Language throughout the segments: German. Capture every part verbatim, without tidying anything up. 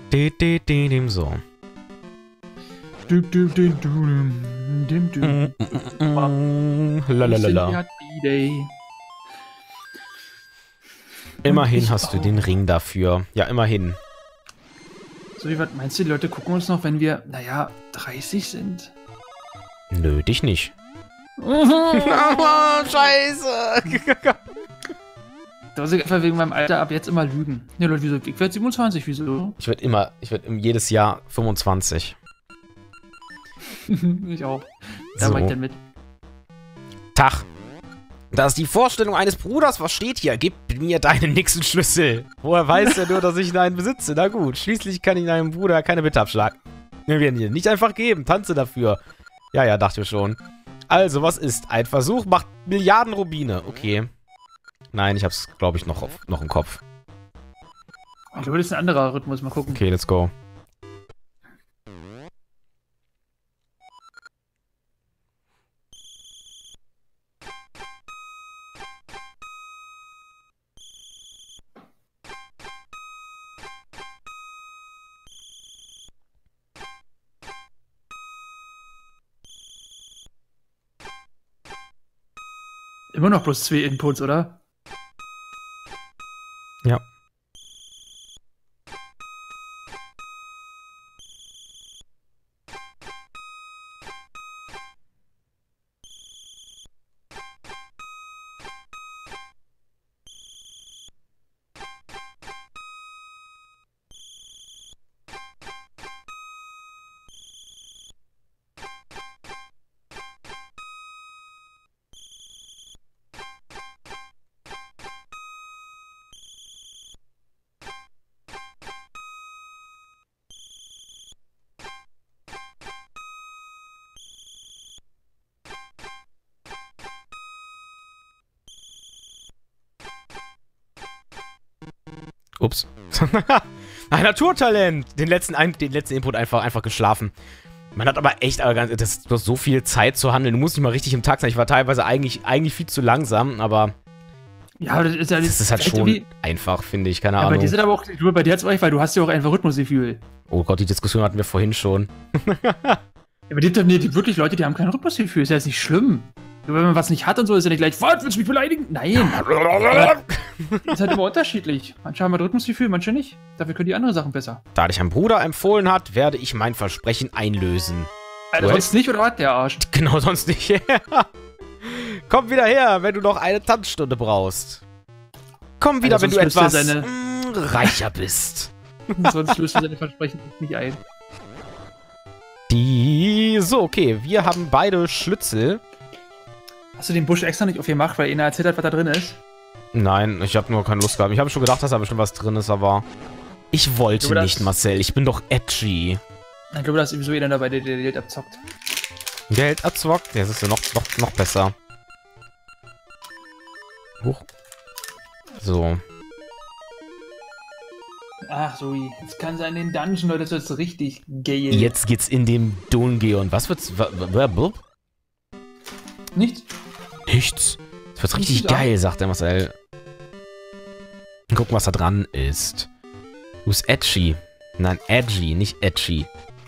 De, de, de, dem so. Du, du, du, du, du, du, du. Lalalala. Immerhin hast du den Ring dafür. Ja, immerhin. So, wie was meinst du, die Leute gucken uns noch, wenn wir, naja, dreißig sind? Nö, dich nicht. Scheiße. Da muss ich einfach wegen meinem Alter ab jetzt immer lügen. Ne, Leute, wieso? Ich werde siebenundzwanzig, wieso? Ich werde immer, ich werde jedes Jahr fünfundzwanzig. Ich auch. Da So. mach ich denn mit. Tag. Das ist die Vorstellung eines Bruders. Was steht hier? Gib mir deinen Nixon-Schlüssel. Woher weiß er nur, dass ich einen besitze? Na gut, schließlich kann ich deinem Bruder keine Bitte abschlagen. Wir werden dir nicht einfach geben. Tanze dafür. Ja, ja, dachte ich schon. Also, was ist? Ein Versuch macht Milliarden Rubine. Okay. Nein, ich hab's, glaube ich, noch, auf, noch im Kopf. Ich glaube, das ist ein anderer Rhythmus. Mal gucken. Okay, let's go. Immer noch bloß zwei Inputs, oder? Ja. Ups. Ein Naturtalent! Den letzten, ein, den letzten Input einfach, einfach geschlafen. Man hat aber echt, aber ganz, das ist so viel Zeit zu handeln. Du musst nicht mal richtig im Takt sein. Ich war teilweise eigentlich, eigentlich viel zu langsam, aber Ja, aber das ist ja das ist halt schon wie, einfach, finde ich. Keine ja, Ahnung. bei dir sind aber auch, du, bei dir hat's euch, weil du hast ja auch einfach Rhythmusgefühl. Oh Gott, die Diskussion hatten wir vorhin schon. Ja, aber die, die, die wirklich Leute, die haben kein Rhythmusgefühl. Ist ja jetzt nicht schlimm. Nur wenn man was nicht hat und so, ist ja nicht gleich, was, willst du mich beleidigen? Nein. Ist halt immer unterschiedlich. Manche haben ein Rhythmusgefühl, manche nicht. Dafür können die andere Sachen besser. Da dich ein Bruder empfohlen hat, werde ich mein Versprechen einlösen. Alter, Du sonst nicht, oder was, der Arsch? Genau, sonst nicht. Komm wieder her, wenn du noch eine Tanzstunde brauchst. Komm wieder, Alter, wenn du sonst löst er etwas seine- mm, reicher bist. Sonst löst er seine Versprechen nicht ein. Die... So, okay, wir haben beide Schlüssel. Hast du den Busch extra nicht aufgemacht, weil einer erzählt hat, was da drin ist? Nein, ich habe nur keine Lust gehabt. Ich habe schon gedacht, dass da bestimmt was drin ist, aber... Ich wollte Ich glaube, nicht, das- Marcel. Ich bin doch edgy. Ich glaube, da ist sowieso jeder dabei, der der Geld abzockt. Geld erzwockt? Ja, das ist ja noch, noch, noch besser. Huch. So. Ach so, jetzt kann sein den Dungeon, Leute, das ist richtig geil. Jetzt geht's in dem Dungeon. Was wird's... wa- wa- blub? Nichts? Nichts. Das wird richtig Nichts, ja. geil, sagt der Marcel. Gucken, was da dran ist. Du bist edgy. Nein, edgy, nicht edgy.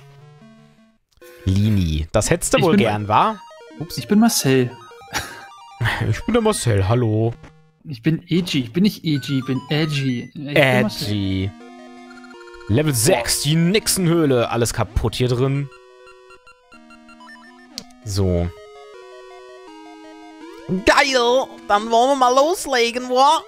Lini. Das hättest du Ich wohl bin- gern, wa? Ups. Ich bin Marcel. Ich bin der Marcel, hallo. Ich bin edgy. Ich bin nicht edgy, ich bin edgy. Ich bin Marcel. Edgy. Level sechs, die Nixenhöhle. Alles kaputt hier drin. So. Geil! Dann wollen wir mal loslegen, wa?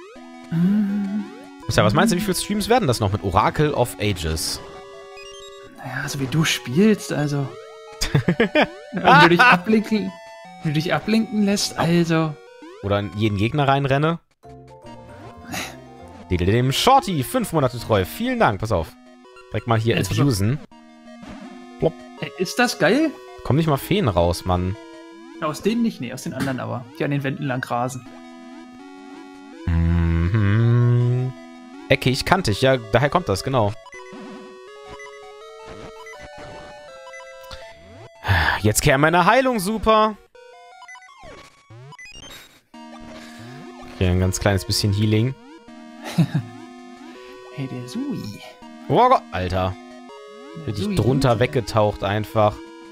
Ja, was meinst du, wie viele Streams werden das noch mit Oracle of Ages? Naja, so wie du spielst, also. Wenn du dich ablenken, wenn du dich ablenken lässt, also. Oder in jeden Gegner reinrenne? Dem Shorty, fünf Monate treu. Vielen Dank, pass auf. Direkt mal hier Jetzt abusen. Ey, ist das geil? Kommen nicht mal Feen raus, Mann. Ja, aus denen nicht, nee, aus den anderen aber. Die an den Wänden lang rasen. Mhm. Eckig, kantig, ja, daher kommt das, genau. Jetzt käme meine Heilung, super. Okay, ein ganz kleines bisschen Healing. Hey, der Sui. Oh Gott, Alter. Richtig Sui, drunter Sui. weggetaucht einfach.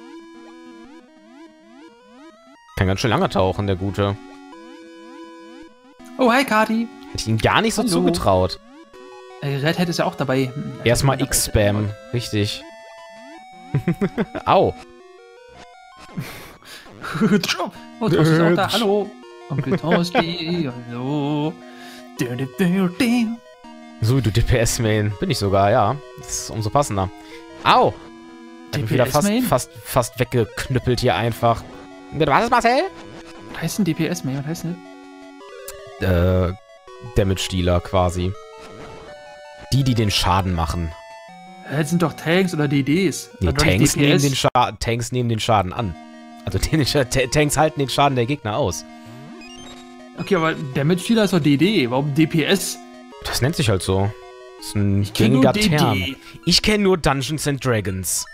Kann ganz schön lange tauchen, der Gute. Oh, hi, Kati. Hätte ich ihm gar nicht so Hallo. zugetraut. Äh, Red Hat ist ja auch dabei. Hm, Erstmal dabei. X-Spam. Richtig. Au. Oh, Toast ist auch da. Hallo. Onkel Toasty. Hallo. Du, du, du, du. So, du D P S-Main. Bin ich sogar, ja. Das ist umso passender. Au. Ich bin wieder fast, D P S-Main? fast, fast weggeknüppelt hier einfach. Was ist Marcel? Was heißt denn D P S-Main? Was heißt denn das? Äh, Damage-Dealer quasi. Die, die den Schaden machen. Äh, Das sind doch Tanks oder D Ds. Nee, Das war doch nicht Tanks, D P nehmen S. den Scha Tanks nehmen den Schaden an. Also den, T Tanks halten den Schaden der Gegner aus. Okay, aber Damage Dealer ist doch D D. Warum D P S? Das nennt sich halt so. Das ist ein Ich kenn nur gängiger D D. Term. Ich kenne nur Dungeons and Dragons.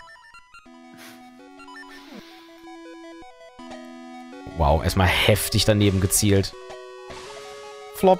Wow, erstmal heftig daneben gezielt. Flop.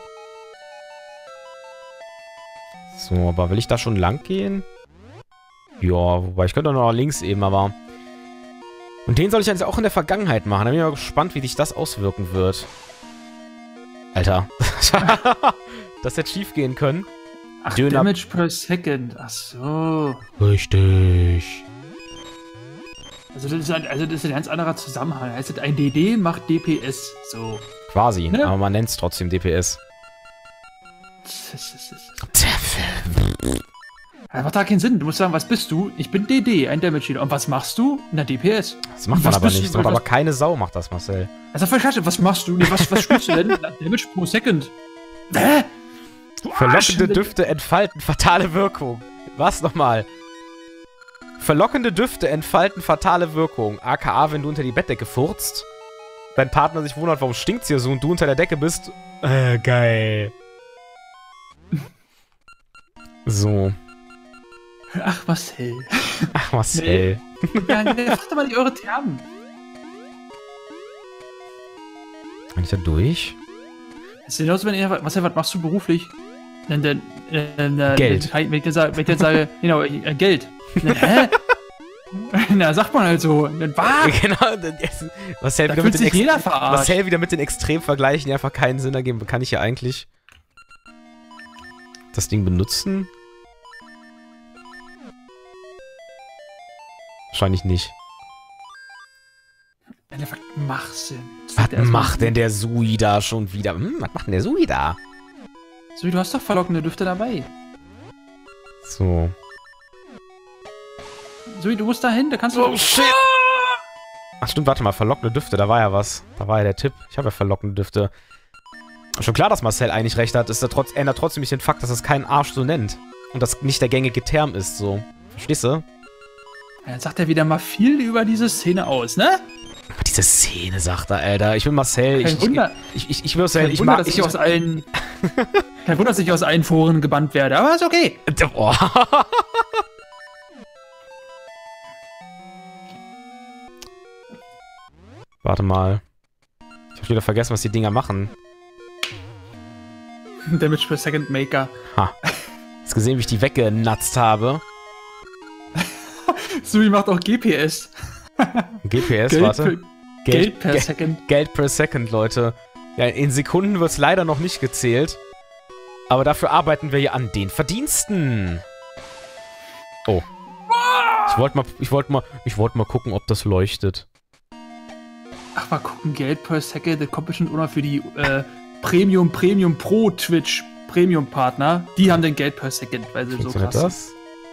So, aber will ich da schon lang gehen? Ja, wobei ich könnte auch noch nach links eben, aber... Und den soll ich jetzt auch in der Vergangenheit machen. Da bin ich mal gespannt, wie sich das auswirken wird. Alter. Das hätte schief gehen können. Ach, Döner- Damage per Second. Ach so. Richtig. Also das ist ein, also das ist ein ganz anderer Zusammenhang. Heißt, ein D D macht D P S. So. Quasi, Ne? aber man nennt es trotzdem D P S. Das macht da keinen Sinn. Du musst sagen, was bist du? Ich bin D D, ein Damage Dealer. Und was machst du? Na, D P S. Das macht Und man was aber bist du- nicht. Das macht was- aber keine Sau, macht das, Marcel. Also voll scheiße. Was machst du? Nee, was, was spielst du denn? Na, Damage pro Second. Hä? Du Verlockende Arsch. Düfte entfalten fatale Wirkung. Was nochmal? Verlockende Düfte entfalten fatale Wirkung. A K A, wenn du unter die Bettdecke furzt, dein Partner sich wundert, warum stinkt's hier so und du unter der Decke bist. Äh, geil. So. Ach, Marcel. Ach, Marcel. Ja, nee, fragt doch mal nicht eure Termen. Bin ich da durch? Es ist genauso, wenn ihr, Marcel, was machst du beruflich? Dann, dann, äh, äh, Geld. Wenn ich dir sage, wenn ich dir sage genau, äh, Geld. Na, hä? Na, sagt man halt so. Dann, was? Genau. dann- Marcel Da wieder, fühlt mit den sich Ex jeder verarscht. Marcel wieder mit den Extremvergleichen, die einfach keinen Sinn ergeben. Kann ich hier eigentlich das Ding benutzen? Wahrscheinlich nicht. Ja, was machst du denn? Was macht denn der Sui da schon wieder? Hm, was macht denn der Sui da? So, du hast doch verlockende Düfte dabei. So. So, du musst da hin, da kannst du... Oh, shit. Ach stimmt, warte mal, verlockende Düfte, da war ja was. Da war ja der Tipp. Ich habe ja verlockende Düfte. Schon klar, dass Marcel eigentlich recht hat. Ist da trotz, ändert trotzdem nicht den Fakt, dass es keinen Arsch so nennt. Und das nicht der gängige Term ist, so. Verstehst du? Ja, dann sagt er wieder mal viel über diese Szene aus, ne? Aber diese Szene, sagt er, Alter. Ich bin Marcel. Kein ich, Wunder. Ich, ich, ich, Marcel, Kein ich Wunder, mag... dass Ich, ich aus allen... Kein Wunder, dass ich aus allen Foren gebannt werde, aber ist okay. oh. Warte mal. Ich hab wieder vergessen, was die Dinger machen. Damage per Second Maker. Ha. Hast gesehen, wie ich die weggenatzt habe? Sui macht auch G P S. G P S, Geld warte. per- Geld per Ge- Second. Geld per Second, Leute. Ja, in Sekunden wird es leider noch nicht gezählt. Aber dafür arbeiten wir ja an den Verdiensten. Oh. Ich wollte mal, ich wollte mal, ich wollte mal gucken, ob das leuchtet. Ach, mal gucken, Geld per Second, das kommt bestimmt auch noch für die äh, Premium, Premium Pro Twitch Premium Partner. Die haben den Geld per Second, weil sie so Funktioniert krass das?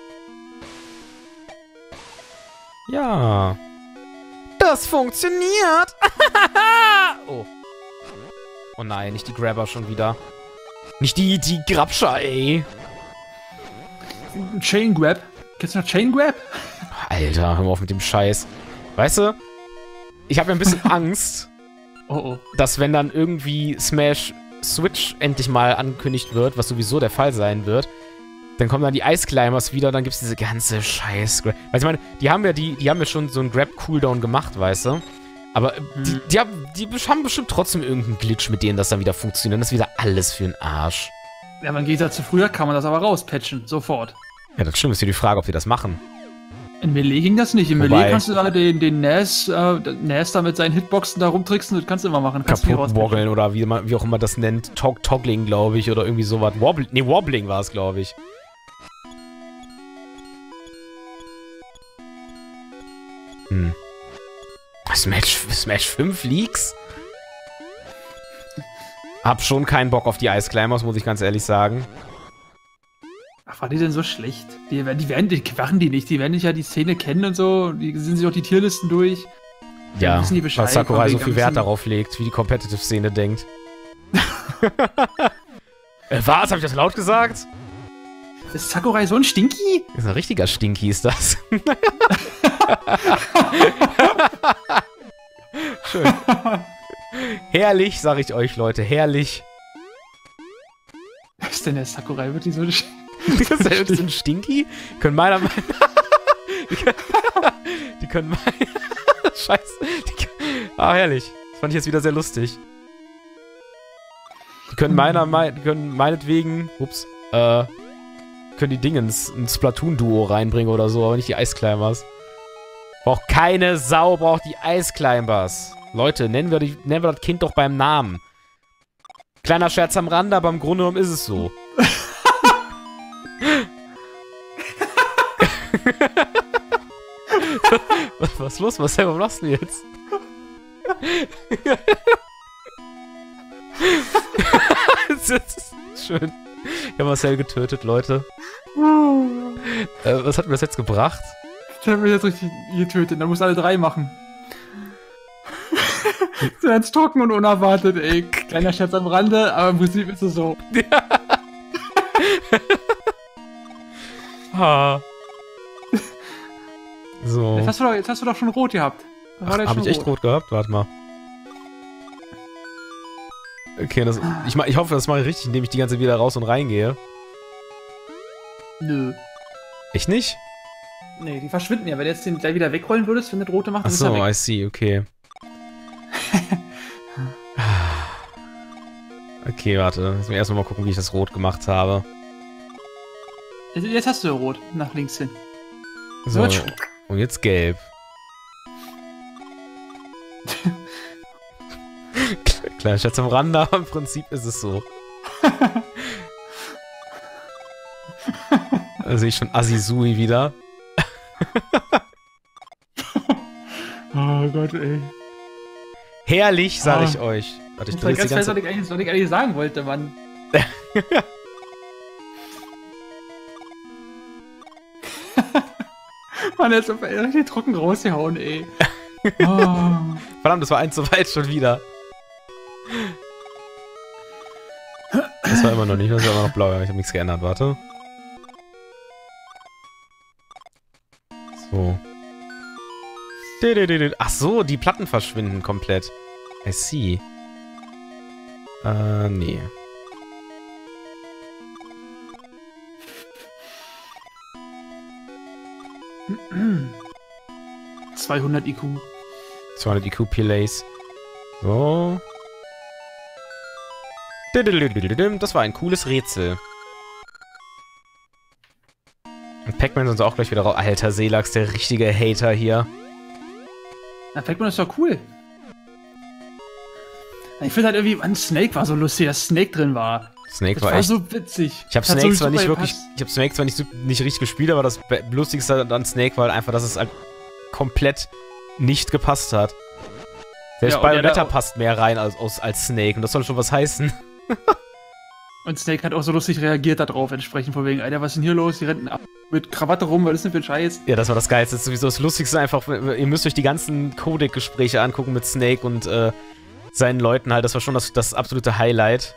Ja. Das funktioniert. Oh. Oh nein, nicht die Grabber schon wieder. Nicht die, die Grabscher, ey. sind. Chain Grab. Kennst du noch Chain Grab? Alter, hör mal auf mit dem Scheiß. Weißt du, ich habe ja ein bisschen Angst, Oh oh. dass wenn dann irgendwie Smash Switch endlich mal angekündigt wird, was sowieso der Fall sein wird, dann kommen dann die Ice Climbers wieder und dann gibt's diese ganze Scheiß. Weißt du, ich meine, die haben ja die, die haben ja schon so einen Grab-Cooldown gemacht, weißt du? Aber Mhm. die, die, haben, die haben bestimmt trotzdem irgendeinen Glitch, mit denen das dann wieder funktioniert. Das ist wieder alles für den Arsch. Ja, aber im Gegensatz zu früher kann man das aber rauspatchen, sofort. Ja, das stimmt. Ist ja die Frage, ob die das machen. In Melee ging das nicht. In Wobei- Melee kannst du da den, den Nas, äh, Nas da mit seinen Hitboxen da rumtricksen, das kannst du immer machen. Kannst du nie Kaputt rauspitchen. woggeln oder wie, man, wie auch immer das nennt. Tog Toggling, glaube ich, oder irgendwie sowas. Wobbling, nee, Wobbling war es, glaube ich. Hm. Smash, Smash fünf Leaks? Hab schon keinen Bock auf die Ice Climbers, muss ich ganz ehrlich sagen. Ach, war die denn so schlecht? Die, werden- die werden, die machen die nicht. Die werden nicht ja die Szene kennen und so. Die sind sich auch die Tierlisten durch. Ja, Ja, wissen die weil Bescheid, Sakurai von so wegen, viel wir Wert müssen- darauf legt, wie die Competitive-Szene denkt. äh, was? Hab ich das laut gesagt? Ist Sakurai so ein Stinky? Das ist ein richtiger Stinky, ist das. Schön. Herrlich, sag ich euch, Leute, herrlich. Was ist denn der Sakurai? Wird die so ein Sch- Das ist ja so ein Stinky. Die können meiner Meinung die können, die können mein Scheiße. Die können, ah, herrlich. Das fand ich jetzt wieder sehr lustig. Die können meiner Meinung, die können meinetwegen, ups, äh, können die Dingens, ein Splatoon-Duo reinbringen oder so, aber nicht die Ice Climbers. Braucht keine Sau, braucht die Ice Climbers. Leute, nennen wir, die, nennen wir das Kind doch beim Namen. Kleiner Scherz am Rande, aber im Grunde genommen ist es so. was, was ist los? Marcel, warum lachst du jetzt? das ist schön. Ich habe Marcel getötet, Leute. Äh, was hat mir das jetzt gebracht? Der hat mich jetzt richtig getötet. Dann muss alle drei machen. So ganz trocken und unerwartet, ey. Kleiner Scherz am Rande, aber im Prinzip ist es so. Ha. So. Jetzt hast du doch, jetzt hast du doch schon rot gehabt. Ach, hab ich echt rot gehabt? Warte mal. Okay, das, ich, ma- ich hoffe, das mache ich richtig, indem ich die ganze wieder raus und reingehe. Nö. Echt nicht? Nee, die verschwinden ja. Wenn du jetzt den gleich wieder wegrollen würdest, wenn das rote macht, dann ist er Achso, weg. I see, okay. Okay, warte. Lass mich erstmal mal gucken, wie ich das rot gemacht habe. Jetzt, jetzt hast du ja rot. Nach links hin. So, So. und jetzt gelb. Kleiner Schatz am Rande, aber im Prinzip ist es so. Da sehe ich schon Azizui wieder. Oh Gott, ey. Herrlich, sage Ah. ich euch. Warte, ich Ich drehe weiß jetzt die ganz, was ganze... ich eigentlich, was ich eigentlich sagen wollte, Mann. Mann, jetzt hat er richtig trocken rausgehauen, ey. Oh. Verdammt, das war eins zu weit schon wieder. Das war immer noch nicht, das war immer noch blau. Ich habe nichts geändert, warte. So. Ach so, die Platten verschwinden komplett. I see. Äh, nee. zweihundert I Q. zweihundert I Q Pillars. So. Das war ein cooles Rätsel. Und Pac-Man sind auch gleich wieder raus. Alter, Seelax, der richtige Hater hier. Na, Pac-Man ist doch cool. Ich finde halt irgendwie, Mann, Snake war so lustig, dass Snake drin war. Snake Das war war echt... so witzig. Ich habe Das hat Snake so zwar nicht super wirklich... gepasst. Ich habe Snake zwar nicht, so- nicht richtig gespielt, aber das Be- Lustigste an Snake war halt einfach, dass es halt komplett nicht gepasst hat. Selbst Ja, und der Bayonetta da auch- passt mehr rein als, als, als Snake und das soll schon was heißen. Und Snake hat auch so lustig reagiert darauf, entsprechend von wegen, Alter, was ist denn hier los? Die rennen ab mit Krawatte rum, was ist denn für ein Scheiß? Ja, das war das Geilste. Das ist sowieso das Lustigste einfach. Ihr müsst euch die ganzen Codec-Gespräche angucken mit Snake und äh, seinen Leuten halt. Das war schon das, das absolute Highlight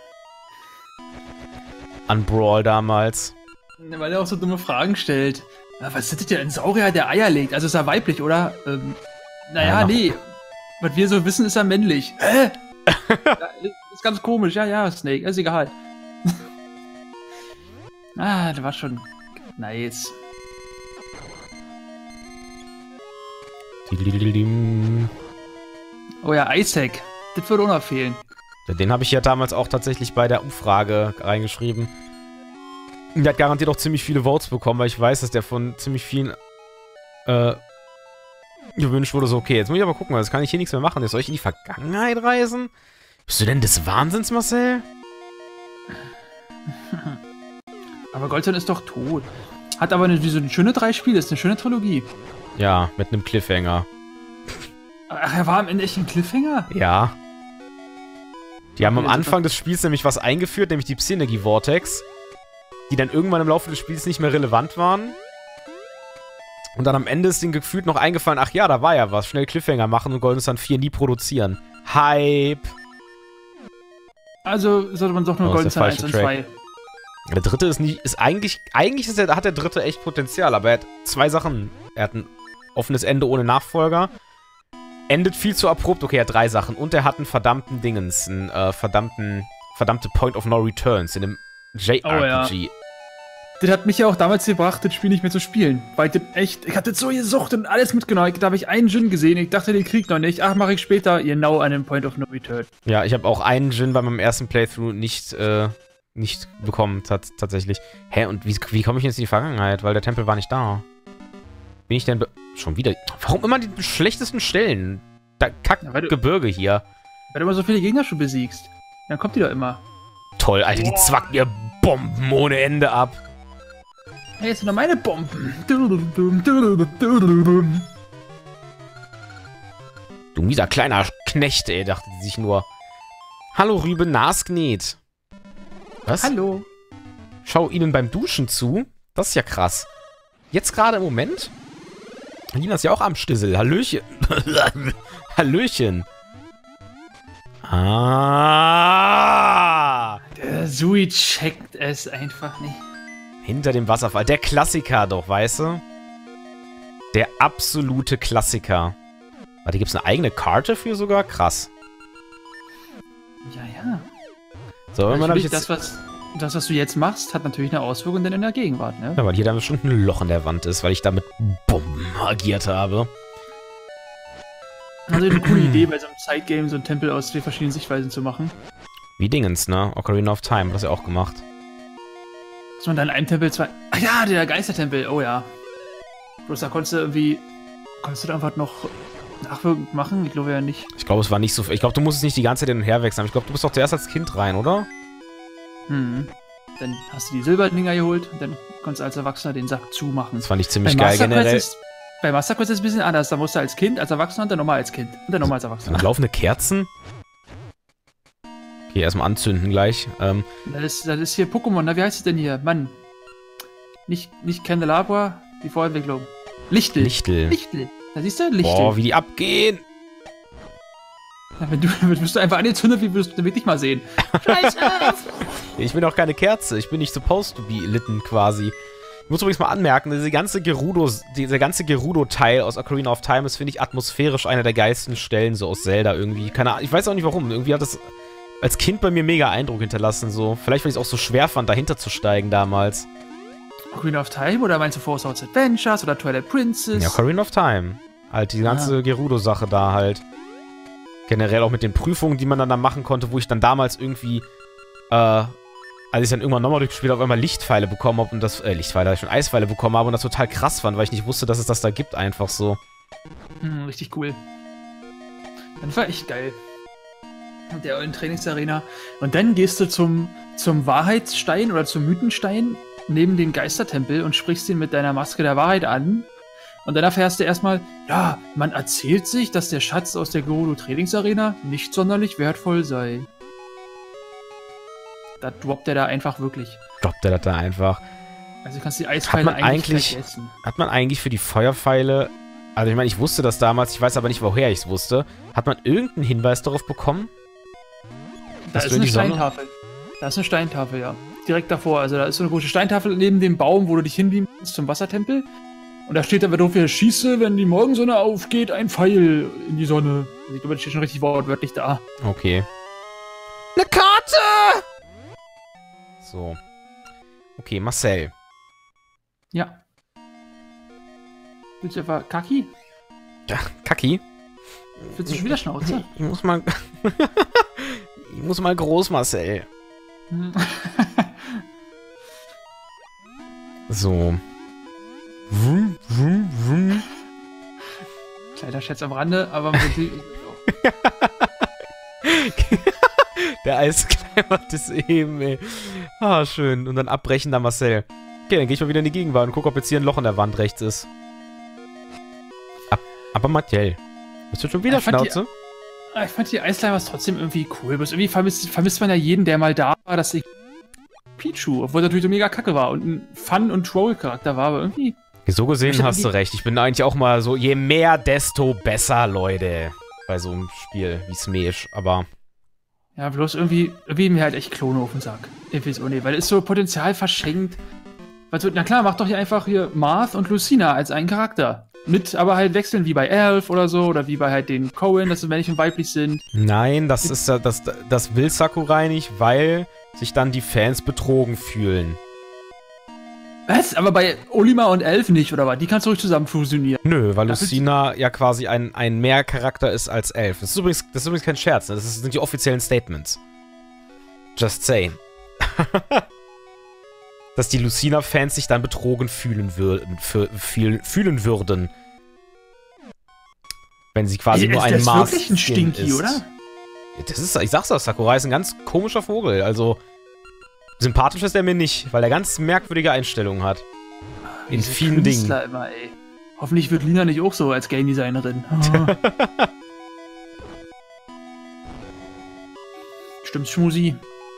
an Brawl damals. Weil er auch so dumme Fragen stellt. Na, was ist das denn? Ein Saurier, der Eier legt? Also ist er weiblich, oder? Ähm, naja, Ja, noch- nee. Was wir so wissen, ist er männlich. Hä? Ja, ist ganz komisch. Ja, ja, Snake. Ist egal. Ah, der war schon nice. Diddlididim. Oh ja, Isaac. Das würde auch noch fehlen. Den habe ich ja damals auch tatsächlich bei der Umfrage reingeschrieben. Der hat garantiert auch ziemlich viele Votes bekommen, weil ich weiß, dass der von ziemlich vielen äh, gewünscht wurde. So, okay, jetzt muss ich aber gucken, weil jetzt kann ich hier nichts mehr machen. Jetzt soll ich in die Vergangenheit reisen? Bist du denn des Wahnsinns, Marcel? Aber Goldson ist doch tot. Hat aber eine, so eine schöne drei Spiele, ist eine schöne Trilogie. Ja, mit einem Cliffhanger. Ach, er war am Ende echt ein Cliffhanger? Ja. Die haben am Anfang des Spiels nämlich was eingeführt, nämlich die Psynergy Vortex, die dann irgendwann im Laufe des Spiels nicht mehr relevant waren. Und dann am Ende ist denen gefühlt noch eingefallen, ach ja, da war ja was, schnell Cliffhanger machen und Golden Sun vier nie produzieren. Hype! Also sollte man doch nur Oh, Golden ist der Sun eins falsche und Track. zwei. Der dritte ist nicht, ist eigentlich, eigentlich ist der, hat der dritte echt Potenzial, aber er hat zwei Sachen. Er hat ein offenes Ende ohne Nachfolger. Endet viel zu abrupt, okay, er hat drei Sachen. Und er hat einen verdammten Dingens, einen äh, verdammten, verdammte Point of No Returns in dem J R P G. Oh, ja. Das hat mich ja auch damals gebracht, das Spiel nicht mehr zu spielen. Weil das echt, ich hatte so gesucht und alles mitgenommen. Da habe ich einen Djinn gesehen, ich dachte, den krieg noch nicht. Ach, mache ich später, genau an dem Point of No Return. Ja, ich habe auch einen Djinn bei meinem ersten Playthrough nicht, äh, nicht bekommen, tatsächlich. Hä, und wie, wie komme ich jetzt in die Vergangenheit? Weil der Tempel war nicht da. Bin ich denn be schon wieder... Warum immer die schlechtesten Stellen? Da Kackgebirge ja, hier. Weil du immer so viele Gegner schon besiegst. Dann kommt die doch immer. Toll, Alter, die zwackt mir Bomben ohne Ende ab. Hey, jetzt sind noch meine Bomben. Du mieser kleiner Knecht, ey, dachte sie sich nur. Hallo, Rübe Nasknet. Was? Hallo. Schau ihnen beim Duschen zu? Das ist ja krass. Jetzt gerade im Moment? Lina ist ja auch am Stissel. Hallöchen. Hallöchen. Ah. Der Sui checkt es einfach nicht. Hinter dem Wasserfall. Der Klassiker doch, weißt du? Der absolute Klassiker. Warte, gibt es eine eigene Karte für sogar? Krass. Ja, ja. So, irgendwann habe ich jetzt... Das was, das, was du jetzt machst, hat natürlich eine Auswirkung dann in der Gegenwart, ne? Ja, weil hier dann bestimmt ein Loch in der Wand ist, weil ich da mit Bomben agiert habe. Also eine coole Idee, bei so einem Sidegame so einen Tempel aus zwei verschiedenen Sichtweisen zu machen. Wie Dingens, ne? Ocarina of Time, das ja auch gemacht. Dass man dann in einem Tempel zwei... Ach ja, der Geistertempel, oh ja. Bloß da konntest du irgendwie... Konntest du da einfach noch nachwirkend machen? Ich glaube ja nicht. Ich glaube, es war nicht so... Ich glaube, du musstest nicht die ganze Zeit hin und her wechseln. Ich glaube, du bist doch zuerst als Kind rein, oder? Hm. Dann hast du die Silberdinger geholt und dann konntest du als Erwachsener den Sack zumachen. Das fand ich ziemlich geil generell. Ist, bei Master Quest ist es ein bisschen anders. Da musst du als Kind, als Erwachsener und dann nochmal als Kind. Und dann nochmal als Erwachsener. Dann laufende Kerzen? Okay, erstmal anzünden gleich. Ähm, das, ist, das ist hier Pokémon, na, wie heißt es denn hier? Mann. Nicht, nicht Candelabra, die Vorentwicklung. Lichtel. Lichtel. Lichtel. Da siehst du, Lichtel. Boah, wie die abgehen. Ja, wenn du, wirst du einfach angezündet, wie würdest du damit nicht mal sehen. Scheiße! Ich bin doch keine Kerze. Ich bin nicht supposed to be litten, quasi. Ich muss übrigens mal anmerken, diese ganze Gerudo, dieser ganze Gerudo-Teil aus Ocarina of Time ist, finde ich, atmosphärisch einer der geilsten Stellen, so aus Zelda irgendwie. Keine Ahnung, ich weiß auch nicht warum. Irgendwie hat das als Kind bei mir mega Eindruck hinterlassen, so. Vielleicht, weil ich es auch so schwer fand, dahinter zu steigen damals. Ocarina of Time oder meinst du Four Swords Adventures oder Twilight Princess? Ja, Ocarina of Time. Halt, die ganze ah. Gerudo-Sache da halt. Generell auch mit den Prüfungen, die man dann da machen konnte, wo ich dann damals irgendwie, äh, als ich dann irgendwann nochmal durchgespielt habe, auf einmal Lichtpfeile bekommen habe und das, äh, Lichtpfeile, als ich schon Eispfeile bekommen habe und das total krass fand, weil ich nicht wusste, dass es das da gibt, einfach so. Hm, richtig cool. Das war echt geil. Der in Trainingsarena. Und dann gehst du zum, zum Wahrheitsstein oder zum Mythenstein neben dem Geistertempel und sprichst ihn mit deiner Maske der Wahrheit an. Und dann erfährst du erstmal, ja, man erzählt sich, dass der Schatz aus der Gerudo Trainingsarena nicht sonderlich wertvoll sei. Da droppt er da einfach wirklich. Droppt er das da einfach. Also kannst du die Eispfeile hat man eigentlich, eigentlich vergessen. Hat man eigentlich für die Feuerpfeile, also ich meine, ich wusste das damals, ich weiß aber nicht, woher ich es wusste, hat man irgendeinen Hinweis darauf bekommen? Da ist eine Steintafel. Da ist eine Steintafel, ja. Direkt davor. Also da ist so eine große Steintafel neben dem Baum, wo du dich hinbeamen kannst zum Wassertempel. Und da steht dann drauf, hier, schieße, wenn die Morgensonne aufgeht, ein Pfeil in die Sonne. Also ich glaube, das steht schon richtig wortwörtlich da. Okay. Eine Karte! So. Okay, Marcel. Ja. Willst du einfach Kaki? Ja, Kaki? Willst du schon wieder Schnauze? Ich muss mal... ich muss mal groß, Marcel. So. Wum, wum, wum. Kleiner Scherz am Rande, aber im Prinzip... Der Eiskleim macht es eben, ey. Ah, schön. Und dann abbrechender Marcel. Okay, dann gehe ich mal wieder in die Gegenwart und gucke, ob jetzt hier ein Loch in der Wand rechts ist. Ab, aber Mattel. Bist du schon wieder ich fand Schnauze? Die, ich fand die Eislimers trotzdem irgendwie cool. Bloß irgendwie vermisst, vermisst man ja jeden, der mal da war, dass ich Pichu, obwohl er natürlich so mega kacke war und ein Fun- und Troll-Charakter war, aber irgendwie... So gesehen hast du recht. Ich bin eigentlich auch mal so, je mehr, desto besser, Leute. Bei so einem Spiel wie Smash, aber... Ja, bloß irgendwie, irgendwie mir halt echt Klone auf den Sack. Ich weiß auch nicht, weil es ist so Potenzial verschenkt. Also, na klar, mach doch hier einfach hier Marth und Lucina als einen Charakter. Mit, aber halt wechseln wie bei Elf oder so, oder wie bei halt den Cohen, dass sie männlich und weiblich sind. Nein, das ist ja, das, das will Sakurai nicht, weil sich dann die Fans betrogen fühlen. Was? Aber bei Olimar und Elf nicht, oder was? Die kannst du ruhig zusammen fusionieren. Nö, weil Das Lucina ja quasi ein, ein mehr Charakter ist als Elf. Das ist übrigens, das ist übrigens kein Scherz, ne? Das ist, sind die offiziellen Statements. Just saying. Dass die Lucina-Fans sich dann betrogen fühlen würden, fühlen, fühlen würden. Wenn sie quasi Ey, nur ist ein das Maß wirklich ein Stinky, ist. oder? Das ist, ich sag's doch, Sakurai ist ein ganz komischer Vogel. Also, sympathisch ist er mir nicht, weil er ganz merkwürdige Einstellungen hat. In Diese vielen Dingen. Künstler immer, ey. Hoffentlich wird Lina nicht auch so als Game Designerin. Oh. Stimmt, Schmusi.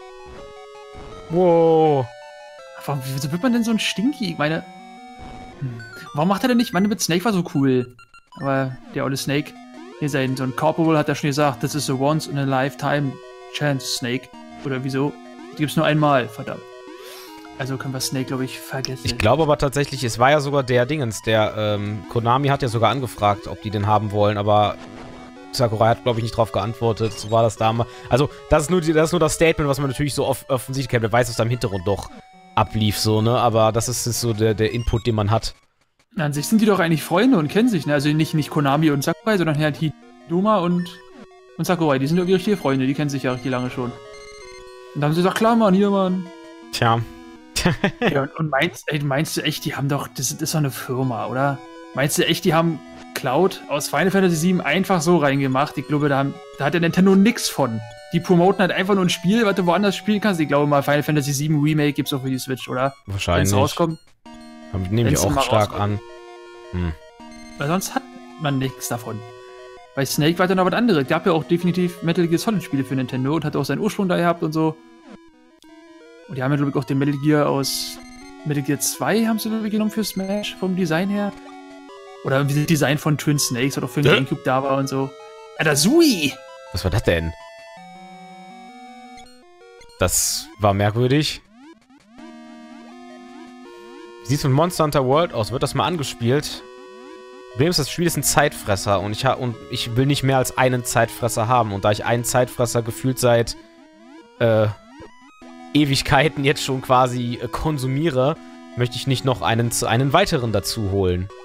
Wow. Warum, wieso wird man denn so ein Stinky? Ich meine, hm. warum macht er denn nicht? Meine mit Snake war so cool. Aber der olle Snake, hier sein, so ein Corporal hat ja schon gesagt, das ist a once in a lifetime chance, Snake. Oder wieso? Die gibt's nur einmal, verdammt. Also können wir Snake, glaube ich, vergessen. Ich glaube aber tatsächlich, es war ja sogar der Dingens, der, ähm, Konami hat ja sogar angefragt, ob die den haben wollen, aber Sakurai hat, glaube ich, nicht drauf geantwortet. So war das damals. Also, das ist nur, die, das, ist nur das Statement, was man natürlich so off offensichtlich kennt. Wer weiß, was da im Hintergrund doch ablief, so, ne? Aber das ist, ist so der, der Input, den man hat. An sich sind die doch eigentlich Freunde und kennen sich, ne? Also nicht, nicht Konami und Sakurai, sondern halt Hidoma und, und Sakurai. Die sind irgendwie richtige Freunde, die kennen sich ja richtig lange schon. Und dann haben sie gesagt, klar, Mann, hier, Mann. Tja. Ja, und, und meinst, ey, meinst du echt, die haben doch, das, das ist doch eine Firma, oder? Meinst du echt, die haben Cloud aus Final Fantasy sieben einfach so reingemacht? Ich glaube, da, haben, da hat der Nintendo nix von. Die promoten halt einfach nur ein Spiel, was du woanders spielen kannst. Ich glaube mal, Final Fantasy sieben Remake gibt's auch für die Switch, oder? Wahrscheinlich. Wenn es rauskommt. Nehme ich Wenn's auch mal stark rauskommt. an. Hm. Weil sonst hat man nichts davon. Bei Snake war dann noch was anderes. Gab ja auch definitiv Metal Gear Solid Spiele für Nintendo und hat auch seinen Ursprung da gehabt und so. Und die haben ja, glaube ich, auch den Metal Gear aus Metal Gear zwei haben sie, glaube ich, genommen für Smash vom Design her. Oder wie das Design von Twin Snakes, was auch für den Ja. Gamecube da war und so. Alter, Sui! Was war das denn? Das war merkwürdig. Wie sieht's mit Monster Hunter World aus? Wird das mal angespielt? Problem ist, das Spiel ist ein Zeitfresser und ich, ha und ich will nicht mehr als einen Zeitfresser haben. Und da ich einen Zeitfresser gefühlt seit äh, Ewigkeiten jetzt schon quasi äh, konsumiere, möchte ich nicht noch einen, einen weiteren dazu holen.